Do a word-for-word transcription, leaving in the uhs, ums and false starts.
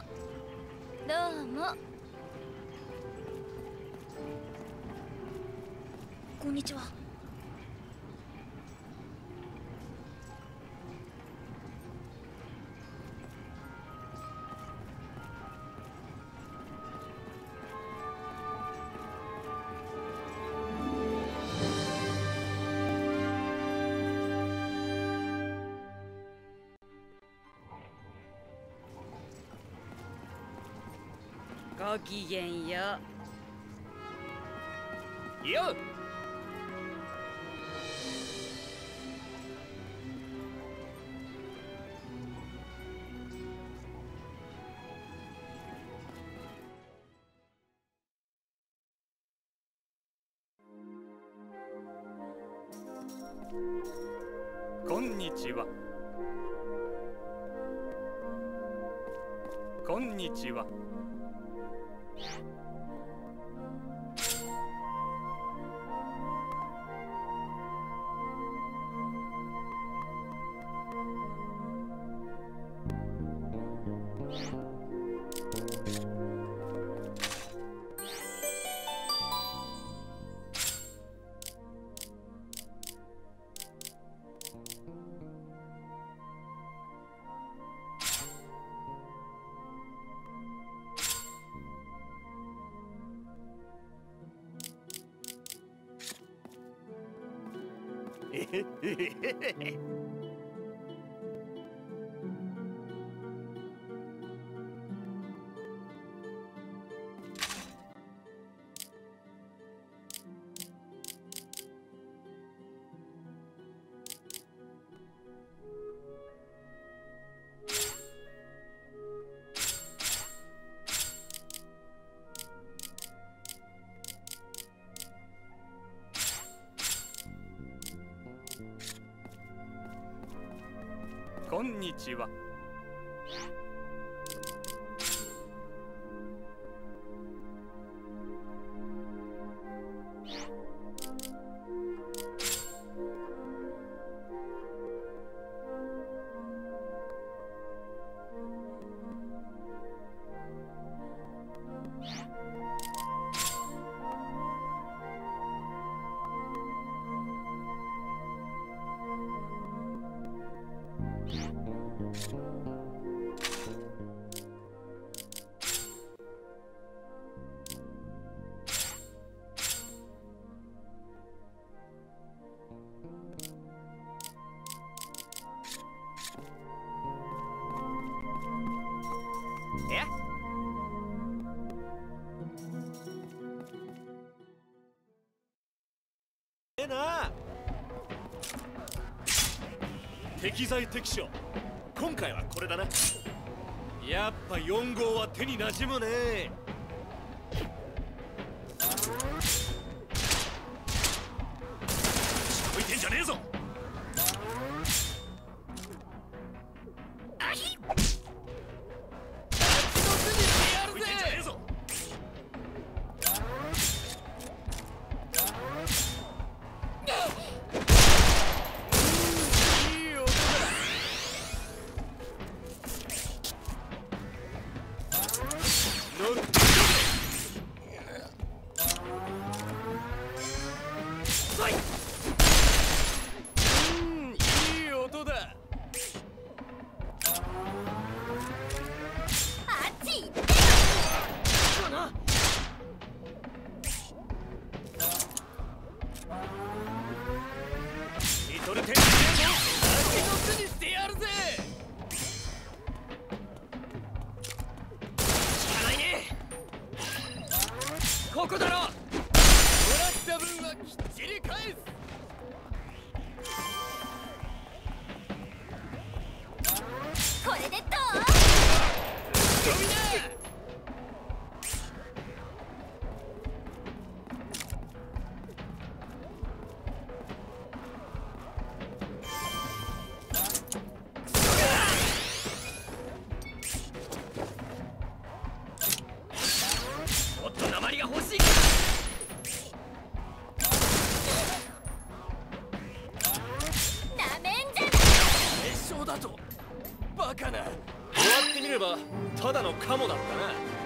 どうも。こんにちは。 ごきげんよう。 よっ。こんにちは。こんにちは。こんにちは。ええな。適材適所。今回はこれだな。やっぱよん号は手に馴染むね。近づいてんじゃねえぞ。ここだろ。もらった分はきっちり返す。 これでどう？ 飛びな。もっと鉛が欲しいか。なめんじゃない。決勝だとバカな。終わっってみればただのカモだったな。